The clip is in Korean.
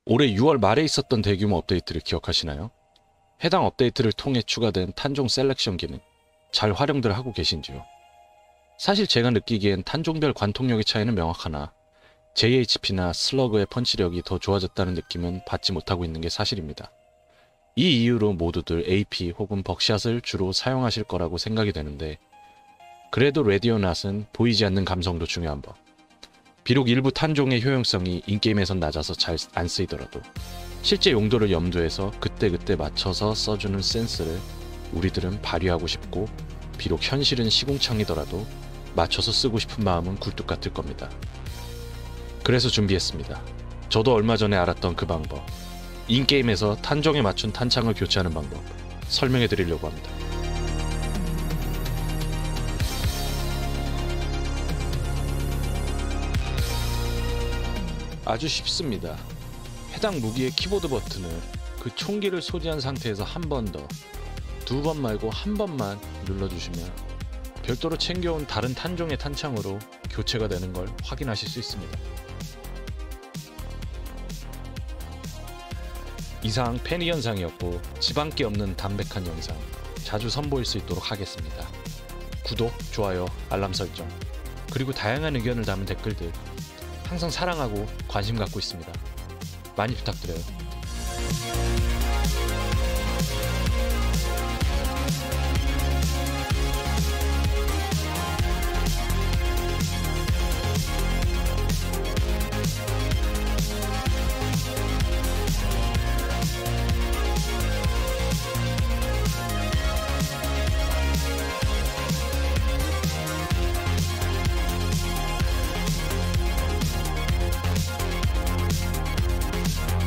올해 6월 말에 있었던 대규모 업데이트를 기억하시나요? 해당 업데이트를 통해 추가된 탄종 셀렉션 기능, 잘 활용들 하고 계신지요? 사실 제가 느끼기엔 탄종별 관통력의 차이는 명확하나 JHP나 슬러그의 펀치력이 더 좋아졌다는 느낌은 받지 못하고 있는 게 사실입니다. 이 이유로 모두들 AP 혹은 벅샷을 주로 사용하실 거라고 생각이 되는데, 그래도 레디오낫은 보이지 않는 감성도 중요한 법. 비록 일부 탄종의 효용성이 인게임에선 낮아서 잘 안 쓰이더라도 실제 용도를 염두해서 그때그때 맞춰서 써주는 센스를 우리들은 발휘하고 싶고, 비록 현실은 시궁창이더라도 맞춰서 쓰고 싶은 마음은 굴뚝 같을 겁니다. 그래서 준비했습니다. 저도 얼마 전에 알았던 그 방법, 인게임에서 탄종에 맞춘 탄창을 교체하는 방법 설명해 드리려고 합니다. 아주 쉽습니다. 해당 무기의 키보드 버튼을 그 총기를 소지한 상태에서 한 번 더, 두 번 말고 한 번만 눌러주시면 별도로 챙겨온 다른 탄종의 탄창으로 교체가 되는 걸 확인하실 수 있습니다. 이상 패니 현상이었고 지방기 없는 담백한 영상 자주 선보일 수 있도록 하겠습니다. 구독, 좋아요, 알람 설정, 그리고 다양한 의견을 담은 댓글들 항상 사랑하고 관심 갖고 있습니다. 많이 부탁드려요.